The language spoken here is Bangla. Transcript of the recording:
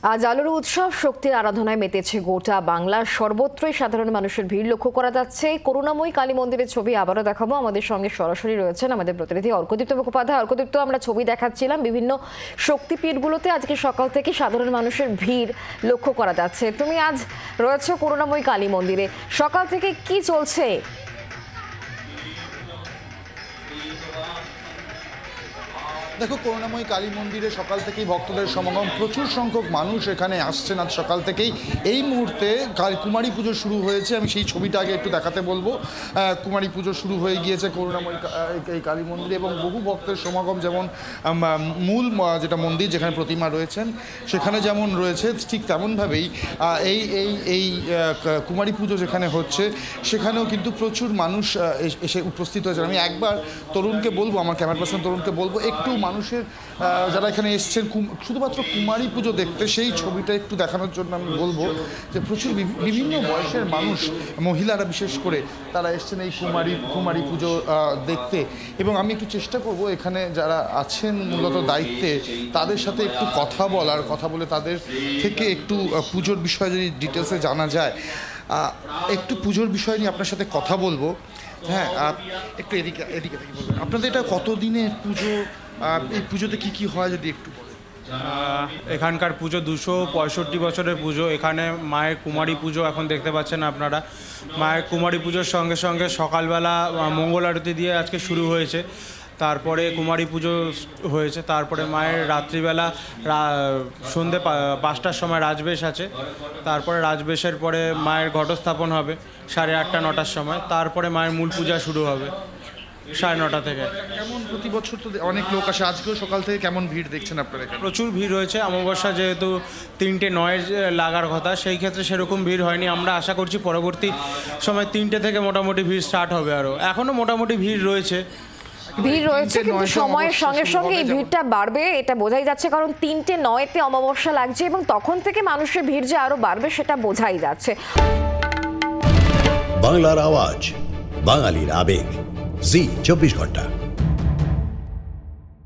আজ আলোর উৎসব শক্তির আরাধনায় মেতেছে গোটা বাংলা। সর্বত্রই সাধারণ মানুষের ভিড় লক্ষ্য করা যাচ্ছে। করুণাময়ী কালী মন্দিরের ছবি আবারও দেখাবো। আমাদের সঙ্গে সরাসরি রয়েছেন আমাদের প্রতিনিধি অর্কদীপ্ত মুখোপাধ্যায়। অর্কদীপ্ত, আমরা ছবি দেখাচ্ছিলাম বিভিন্ন শক্তিপীঠগুলোতে আজকে সকাল থেকে সাধারণ মানুষের ভিড় লক্ষ্য করা যাচ্ছে। তুমি আজ রয়েছো করুণাময়ী কালী মন্দিরে, সকাল থেকে কি চলছে? দেখো, করুণাময়ী কালী মন্দিরে সকাল থেকেই ভক্তদের সমাগম, প্রচুর সংখ্যক মানুষ এখানে আসছেন আজ সকাল থেকেই। এই মুহূর্তে কুমারী পুজো শুরু হয়েছে, আমি সেই ছবিটা আগে একটু দেখাতে বলবো। কুমারী পুজো শুরু হয়ে গিয়েছে করুণাময়ী এই কালী মন্দিরে এবং বহু ভক্তের সমাগম, যেমন মূল যেটা মন্দির যেখানে প্রতিমা রয়েছেন সেখানে যেমন রয়েছে, ঠিক তেমনভাবেই এই এই এই কুমারী পুজো যেখানে হচ্ছে সেখানেও কিন্তু প্রচুর মানুষ এসে উপস্থিত হয়েছেন। আমি একবার তরুণকে বলবো, আমার ক্যামেরা পার্সন তরুণকে বলবো, একটু মানুষের যারা এখানে এসছেন শুধুমাত্র কুমারী পুজো দেখতে, সেই ছবিটা একটু দেখানোর জন্য আমি বলবো যে প্রচুর বিভিন্ন বয়সের মানুষ, মহিলারা বিশেষ করে, তারা এসছেন এই কুমারী পুজো দেখতে। এবং আমি একটু চেষ্টা করব এখানে যারা আছেন মূলত দায়িত্বে তাদের সাথে একটু কথা বলে তাদের থেকে একটু পুজোর বিষয়ে যদি ডিটেলসে জানা যায়, একটু পুজোর বিষয় নিয়ে আপনার সাথে কথা বলবো। হ্যাঁ, একটু এদিকে থেকে বলবেন, আপনাদের এটা কতদিনের পুজো, এই পুজোতে কি হয় যদি একটু বলেন। এখানকার পুজো 265 বছরের পুজো। এখানে মায়ের কুমারী পুজো এখন দেখতে পাচ্ছেন আপনারা। মায়ের কুমারী পুজোর সঙ্গে সঙ্গে সকালবেলা মঙ্গল আরতি দিয়ে আজকে শুরু হয়েছে, তারপরে কুমারী পুজো হয়েছে, তারপরে মায়ের রাত্রিবেলা সন্ধ্যে 5টার সময় রাজবেশ আছে, তারপরে রাজবেশের পরে মায়ের ঘটস্থাপন হবে 8:30 9টার সময়, তারপরে মায়ের মূল পূজা শুরু হবে 9:30 থেকে। কেমন প্রতি বছর তো অনেক লোক আসে, আজকেও সকাল থেকে কেমন ভিড় দেখছেন আপনারা? প্রচুর ভিড় হয়েছে। অমাবস্যা যেহেতু 3:09 লাগার কথা, সেই ক্ষেত্রে সেরকম ভিড় হয়নি। আমরা আশা করছি পরবর্তী সময় 3টে থেকে মোটামুটি ভিড় স্টার্ট হবে। আরও এখনও মোটামুটি ভিড় রয়েছে, কিন্তু সময়ের সঙ্গে সঙ্গে এই ভিড়টা বাড়বে এটা বোঝাই যাচ্ছে, কারণ 3:09 অমাবস্যা লাগছে এবং তখন থেকে মানুষের ভিড় যে আরো বাড়বে সেটা বোঝাই যাচ্ছে। বাংলার আওয়াজ, বাঙালির আবেগ, জি 24 ঘন্টা।